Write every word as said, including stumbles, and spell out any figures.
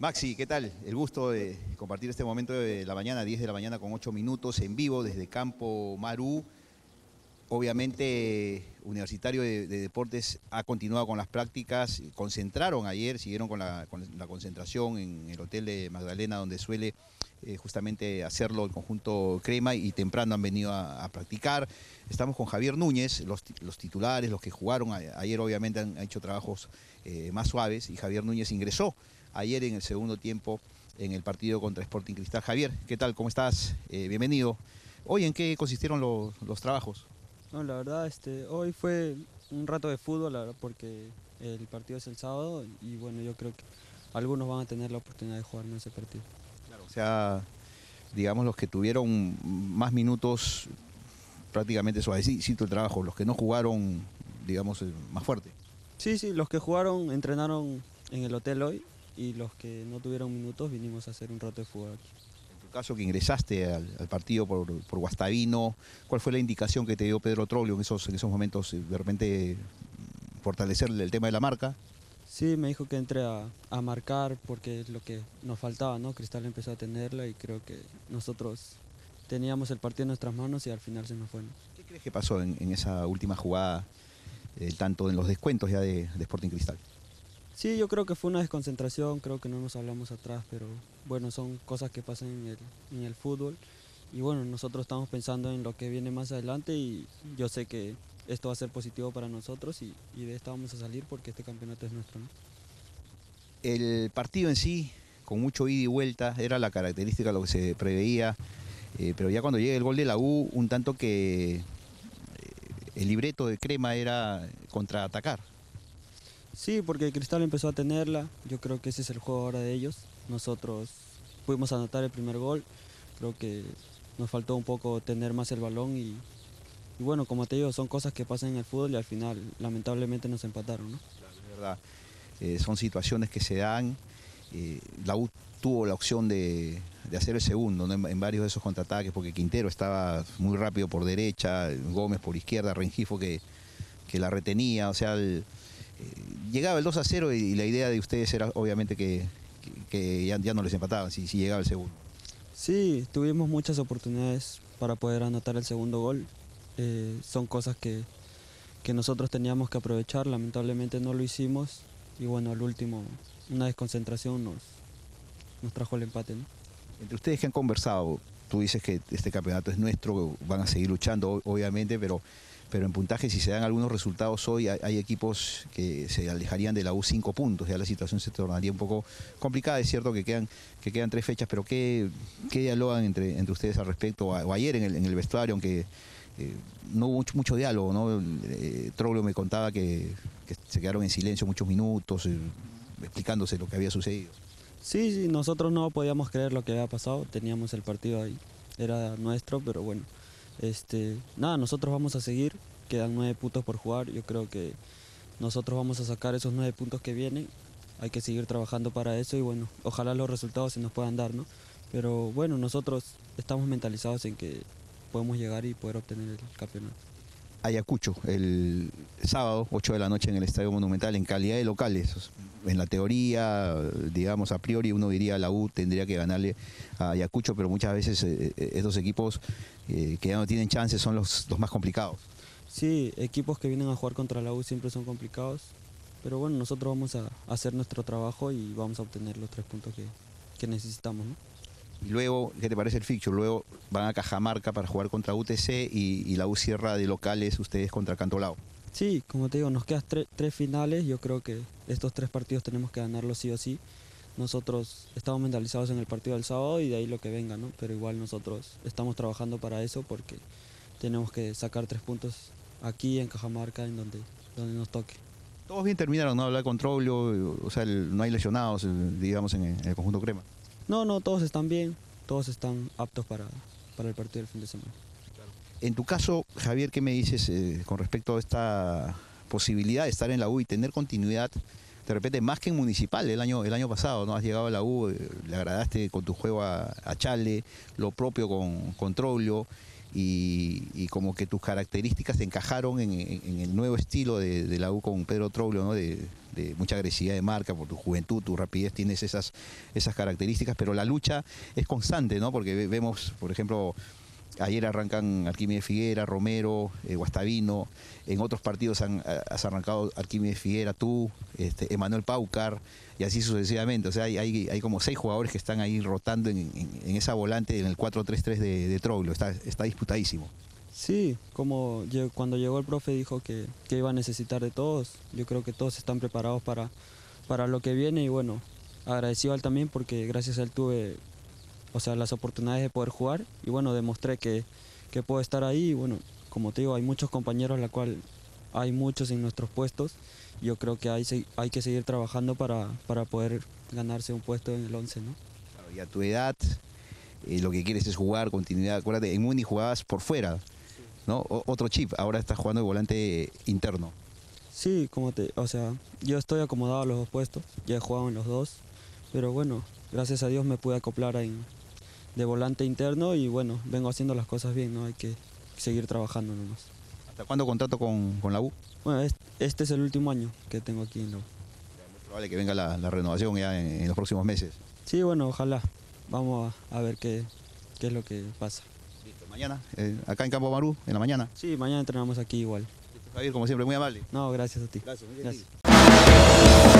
Maxi, ¿qué tal? El gusto de compartir este momento de la mañana, diez de la mañana con ocho minutos en vivo desde Campo Marú. Obviamente, Universitario de, de Deportes ha continuado con las prácticas, concentraron ayer, siguieron con la, con la concentración en el hotel de Magdalena, donde suele eh, justamente hacerlo el conjunto Crema, y temprano han venido a, a practicar. Estamos con Javier Núñez, los, los titulares, los que jugaron ayer obviamente han hecho trabajos eh, más suaves, y Javier Núñez ingresó ayer en el segundo tiempo en el partido contra Sporting Cristal. Javier, ¿qué tal? ¿Cómo estás? Eh, bienvenido. Hoy, ¿en qué consistieron los, los trabajos? No, la verdad, este, hoy fue un rato de fútbol, la verdad, porque el partido es el sábado y bueno, yo creo que algunos van a tener la oportunidad de jugar en ese partido. Claro. O sea, digamos, los que tuvieron más minutos, prácticamente suavecito el trabajo, los que no jugaron, digamos, más fuerte. Sí, sí, los que jugaron entrenaron en el hotel hoy y los que no tuvieron minutos vinimos a hacer un rato de fútbol aquí. En tu caso, que ingresaste al, al partido por, por Guastavino, ¿cuál fue la indicación que te dio Pedro Troglio en esos, en esos momentos? ¿De repente fortalecer el tema de la marca? Sí, me dijo que entre a, a marcar porque es lo que nos faltaba, ¿no? Cristal empezó a tenerla y creo que nosotros teníamos el partido en nuestras manos y al final se nos fue, ¿no? ¿Qué crees que pasó en, en esa última jugada, eh, tanto en los descuentos ya de, de Sporting Cristal? Sí, yo creo que fue una desconcentración, creo que no nos hablamos atrás, pero bueno, son cosas que pasan en el, en el fútbol. Y bueno, nosotros estamos pensando en lo que viene más adelante y yo sé que esto va a ser positivo para nosotros y, y de esta vamos a salir porque este campeonato es nuestro, ¿no? El partido en sí, con mucho ida y vuelta, era la característica de lo que se preveía, eh, pero ya cuando llega el gol de la U, un tanto que eh, el libreto de Crema era contraatacar. Sí, porque Cristal empezó a tenerla, yo creo que ese es el juego ahora de ellos. Nosotros pudimos anotar el primer gol, creo que nos faltó un poco tener más el balón y, y bueno, como te digo, son cosas que pasan en el fútbol y al final lamentablemente nos empataron, ¿no? Claro, es verdad. Eh, son situaciones que se dan. Eh, la U tuvo la opción de, de hacer el segundo, ¿no? en, en varios de esos contraataques, porque Quintero estaba muy rápido por derecha, Gómez por izquierda, Rengifo que, que la retenía, o sea, el, eh, llegaba el dos a cero y, y la idea de ustedes era obviamente que, que, que ya, ya no les empataban si, si llegaba el segundo. Sí, tuvimos muchas oportunidades para poder anotar el segundo gol. Eh, son cosas que, que nosotros teníamos que aprovechar, lamentablemente no lo hicimos y bueno, al último una desconcentración nos, nos trajo el empate, ¿no? Entre ustedes que han conversado, tú dices que este campeonato es nuestro, van a seguir luchando obviamente, pero, pero en puntaje, si se dan algunos resultados hoy, hay, hay equipos que se alejarían de la U cinco puntos, ya la situación se tornaría un poco complicada. Es cierto que quedan, que quedan tres fechas, pero ¿qué, qué dialogan entre, entre ustedes al respecto? O ayer en el, en el vestuario, aunque eh, no hubo mucho, mucho diálogo, ¿no? Eh, Troglio me contaba que, que se quedaron en silencio muchos minutos, eh, explicándose lo que había sucedido. Sí, sí, nosotros no podíamos creer lo que había pasado, teníamos el partido ahí, era nuestro, pero bueno, este, nada, nosotros vamos a seguir, quedan nueve puntos por jugar, yo creo que nosotros vamos a sacar esos nueve puntos que vienen, hay que seguir trabajando para eso y bueno, ojalá los resultados se nos puedan dar, ¿no? Pero bueno, nosotros estamos mentalizados en que podemos llegar y poder obtener el campeonato. Ayacucho, el sábado, ocho de la noche en el Estadio Monumental, en calidad de locales. En la teoría, digamos, a priori uno diría la U tendría que ganarle a Ayacucho, pero muchas veces eh, estos equipos eh, que ya no tienen chances son los, los más complicados. Sí, equipos que vienen a jugar contra la U siempre son complicados, pero bueno, nosotros vamos a hacer nuestro trabajo y vamos a obtener los tres puntos que, que necesitamos, ¿no? Y luego, ¿qué te parece el fixture? Luego van a Cajamarca para jugar contra U T C y, y la U cierra de locales ustedes contra Cantolao. Sí, como te digo, nos quedan tre tres finales, yo creo que estos tres partidos tenemos que ganarlos sí o sí. Nosotros estamos mentalizados en el partido del sábado y de ahí lo que venga, ¿no? Pero igual nosotros estamos trabajando para eso porque tenemos que sacar tres puntos aquí en Cajamarca, en donde, donde nos toque. Todos bien terminaron, ¿no? Hablar con Troglio, o sea, el, no hay lesionados, digamos, en el, en el conjunto Crema. No, no, todos están bien, todos están aptos para, para el partido del fin de semana. En tu caso, Javier, ¿qué me dices eh, con respecto a esta posibilidad de estar en la U y tener continuidad, de repente, más que en Municipal el año, el año pasado, ¿no? Has llegado a la U, eh, le agradaste con tu juego a, a Chale, lo propio con, con Troglio, y, y como que tus características encajaron en, en, en el nuevo estilo de, de la U con Pedro Troglio, ¿no? De, de mucha agresividad de marca, por tu juventud, tu rapidez, tienes esas, esas características, pero la lucha es constante, ¿no? Porque ve- vemos, por ejemplo, ayer arrancan Arquímedes Figuera, Romero, eh, Guastavino, en otros partidos han, has arrancado Arquímedes Figuera, tú, este, Emanuel Paucar, y así sucesivamente. O sea, hay, hay, hay como seis jugadores que están ahí rotando en, en, en esa volante, en el cuatro tres tres de, de Troglio, está, está disputadísimo. Sí, como lle- cuando llegó el profe dijo que, que iba a necesitar de todos. Yo creo que todos están preparados para, para lo que viene y bueno, agradecido a él también porque gracias a él tuve, o sea, las oportunidades de poder jugar y bueno, demostré que, que puedo estar ahí y bueno, como te digo, hay muchos compañeros, la cual hay muchos en nuestros puestos. Yo creo que hay, se- hay que seguir trabajando para, para poder ganarse un puesto en el once, ¿no? Claro, y a tu edad, eh, lo que quieres es jugar, continuidad. Acuérdate, en Muni jugabas por fuera, ¿no? O- otro chip, ahora estás jugando de volante interno. Sí, como te, o sea, yo estoy acomodado a los dos puestos, ya he jugado en los dos, pero bueno, gracias a Dios me pude acoplar en, de volante interno y bueno, vengo haciendo las cosas bien, ¿no? Hay que seguir trabajando nomás. ¿Hasta cuándo contrato con, con la U? Bueno, es- este es el último año que tengo aquí en la U. Es probable que venga la, la renovación ya en, en los próximos meses. Sí, bueno, ojalá. Vamos a, a ver qué, qué es lo que pasa. Listo, mañana, eh, acá en Campo Marú, en la mañana. Sí, mañana entrenamos aquí igual. Javier, como siempre, muy amable. No, gracias a ti. Gracias, muy Gracias. gentil.